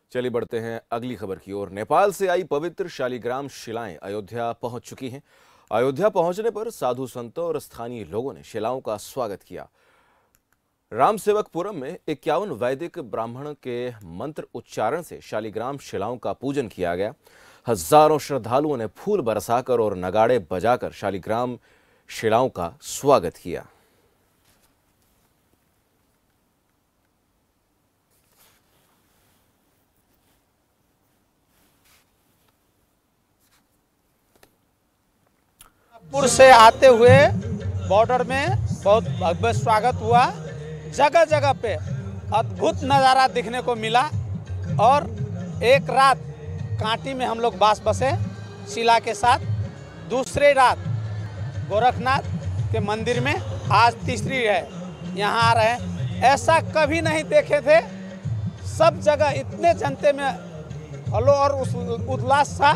चलिए बढ़ते हैं अगली खबर की ओर। नेपाल से आई पवित्र शालिग्राम शिलाएं अयोध्या पहुंच चुकी हैं। अयोध्या पहुंचने पर साधु संतों और स्थानीय लोगों ने शिलाओं का स्वागत किया। रामसेवकपुरम में 51 वैदिक ब्राह्मण के मंत्र उच्चारण से शालिग्राम शिलाओं का पूजन किया गया। हजारों श्रद्धालुओं ने फूल बरसाकर और नगाड़े बजाकर शालिग्राम शिलाओं का स्वागत किया। पुर से आते हुए बॉर्डर में बहुत भव्य स्वागत हुआ। जगह जगह पे अद्भुत नज़ारा दिखने को मिला और एक रात कांटी में हम लोग बसे शिला के साथ। दूसरी रात गोरखनाथ के मंदिर में, आज तीसरी है यहाँ आ रहे हैं। ऐसा कभी नहीं देखे थे। सब जगह इतने जनते में हलो और उल्लास था।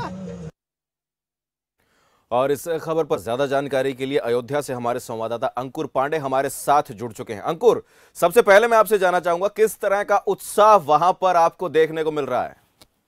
और इस खबर पर ज्यादा जानकारी के लिए अयोध्या से हमारे संवाददाता अंकुर पांडे हमारे साथ जुड़ चुके हैं। अंकुर, सबसे पहले मैं आपसे जानना चाहूंगा किस तरह का उत्साह वहां पर आपको देखने को मिल रहा है?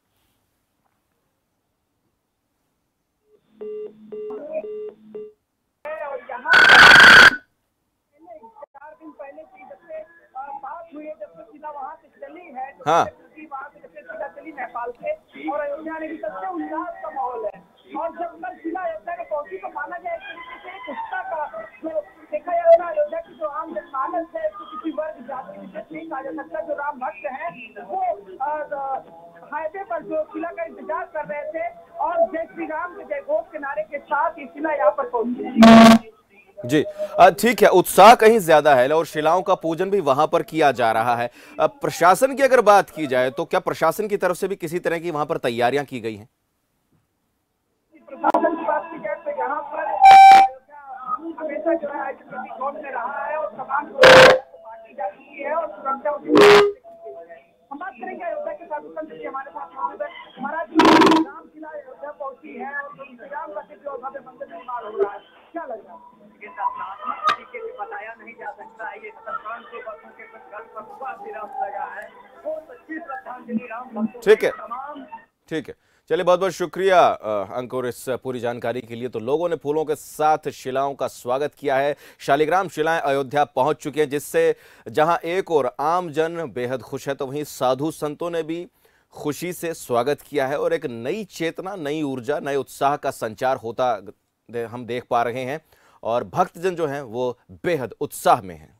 हाँ, नेपाल से और अयोध्या में भी सबसे उल्लास का माहौल है। और जब कल जिला अयोध्या के पहुंची तो माना जाए एक उत्साह का जो देखा जाता है। अयोध्या की जो आम जनमानस है, तो किसी वर्ग जाति विशेष नहीं कहा जा सकता। जो राम भक्त हैं वो हाईवे पर जो शिला का इंतजार कर रहे थे और जय श्री राम के जय घोष के नारे के साथ ये शिला यहाँ पर पहुंची। जी ठीक है, उत्साह कहीं ज्यादा है और शिलाओं का पूजन भी वहां पर किया जा रहा है। प्रशासन की अगर बात की जाए तो क्या प्रशासन की तरफ से भी किसी तरह की वहां पर तैयारियां की गई हैं? प्रशासन की बात की जाए तो यहाँ पर हमेशा जो है प्रतिकोण में रहा है और तमाम बांटी जाती है और सुरक्षा हम बात करेंगे अयोध्या के साधु संत जी हमारे साथ मौजूद है। महाराज राम शिला अयोध्या पहुंची है और इंतजाम का जो भव्य मंदिर निर्माण हो रहा है, क्या लग रहा है? बताया नहीं जा सकता है। ये 500 वर्षों के घर पर हुआ विराम लगा है। बहुत अच्छी श्रद्धांजलि राम भक्तों ठीक है, ठीक है। चलिए, बहुत बहुत शुक्रिया अंकुर इस पूरी जानकारी के लिए। तो लोगों ने फूलों के साथ शिलाओं का स्वागत किया है। शालिग्राम शिलाएं अयोध्या पहुंच चुकी हैं, जिससे जहां एक और आम जन बेहद खुश है तो वहीं साधु संतों ने भी खुशी से स्वागत किया है और एक नई चेतना, नई ऊर्जा, नए उत्साह का संचार होता हम देख पा रहे हैं और भक्तजन जो हैं वो बेहद उत्साह में हैं।